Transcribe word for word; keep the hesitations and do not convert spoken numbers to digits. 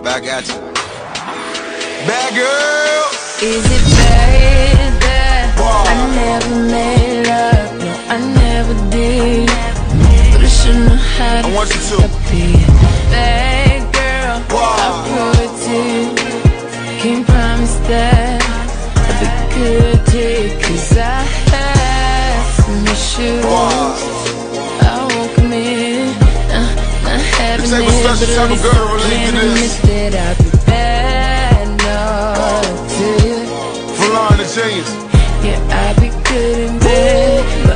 Back at you. Bad girl. Is it bad that wow. I never made up? No, I never did. But I should know how to I want you to be a bad girl. Wow. I prove it to you. Can't promise that I'll be good to you, cause I have some issues. Wow. I won't commit, uh, not having it, but at least I can admit that I'll be bad enough to you. For Lauren the Genius. Yeah, I'll be good in bed.